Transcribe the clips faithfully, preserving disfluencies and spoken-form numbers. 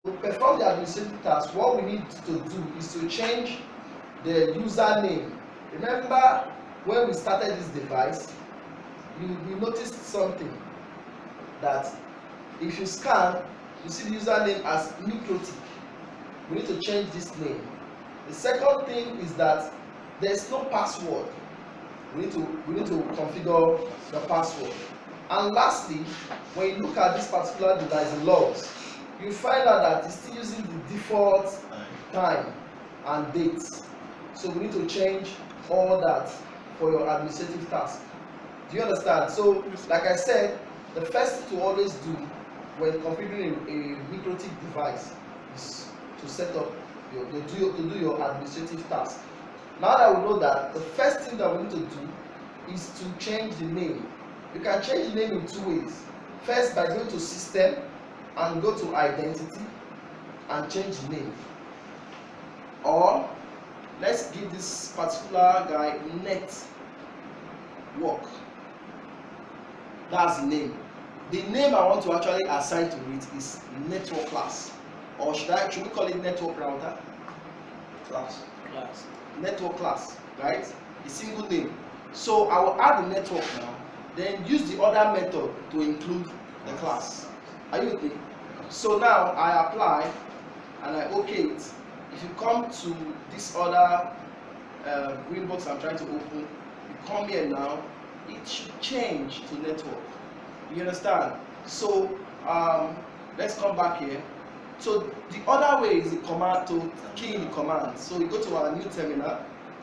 To perform the administrative task, what we need to do is to change the username. Remember when we started this device, you, you noticed something, that if you scan, you see the username as Mikrotik. We need to change this name. The second thing is that there is no password. We need to we need to configure the password. And lastly, when you look at this particular device logs, you find out that it's still using the default time and date. So we need to change all that for your administrative task. Do you understand? So, like I said, the first thing to always do when configuring a, a Mikrotik device is to set up your, your to, your, to do your administrative task. Now that we know that, the first thing that we need to do is to change the name. You can change the name in two ways. First, by going to System and go to Identity and change the name. Or let's give this particular guy Network. That's the name. The name I want to actually assign to it is Network Class. Or should I should we call it Network Router? Class. Class. Network Class, right? A single name. So I will add the network now, then use the other method to include the class. Are you with me? So now I apply and I OK it. If you come to this other uh, green box I'm trying to open, you come here now, it should change to network. You understand? So um, let's come back here. So the other way is the command to key in the command. So we go to our new terminal.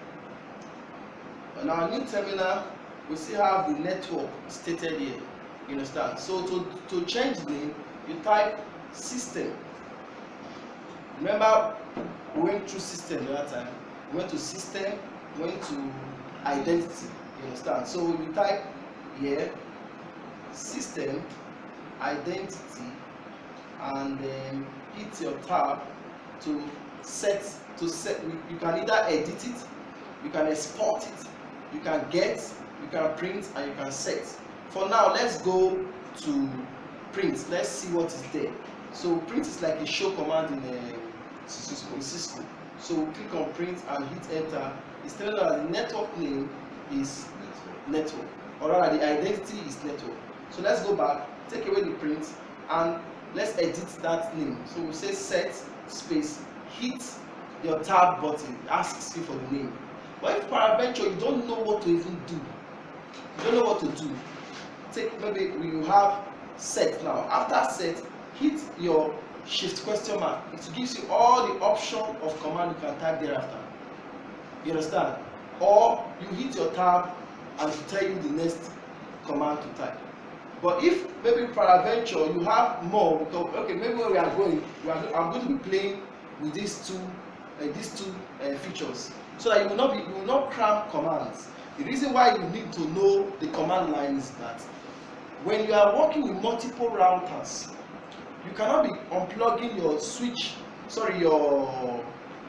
On our new terminal, we still have the network stated here. You understand? So to, to change the name, you type system. Remember, we went through system the other time. We went to system, went to identity. You understand? So you type here system, identity, and then hit your tab to set to set. You can either edit it, you can export it, you can get, you can print, and you can set. For now, let's go to print. Let's see what is there. So print is like a show command in a Cisco. In Cisco. So click on print and hit enter. It's telling us the network name is network, or rather the identity is network. So let's go back, take away the print, and let's edit that name. So we say set space, hit your tab button, asks you for the name. But if peradventure you don't know what to even do, you don't know what to do, take maybe you have set now. After set, hit your shift question mark. It gives you all the option of command you can type thereafter. You understand? Or you hit your tab and to tell you the next command to type. But if maybe peradventure you have more, because okay, maybe where we are going, we are, I'm going to be playing with these two, uh, these two uh, features, so that you will not be, you will not cram commands. The reason why you need to know the command line is that when you are working with multiple routers, you cannot be unplugging your switch, sorry, your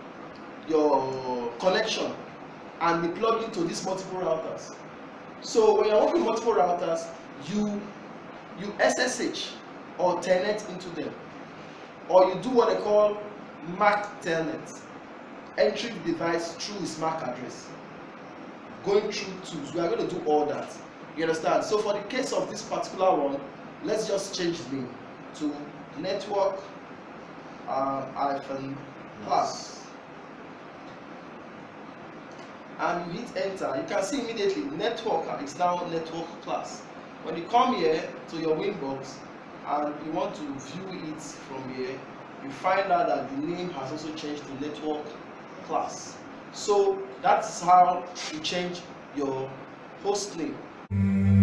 your connection and be plugging to these multiple routers. So when you are working with multiple routers, you you S S H or telnet into them, or you do what they call M A C telnet, entering the device through its M A C address, going through tools. We are going to do all that. You understand? So for the case of this particular one, let's just change the name to network uh, hyphen plus, and you hit enter. You can see immediately network is now network class. When you come here to your Winbox and you want to view it from here, you find out that the name has also changed to network class. So that's how you change your host name.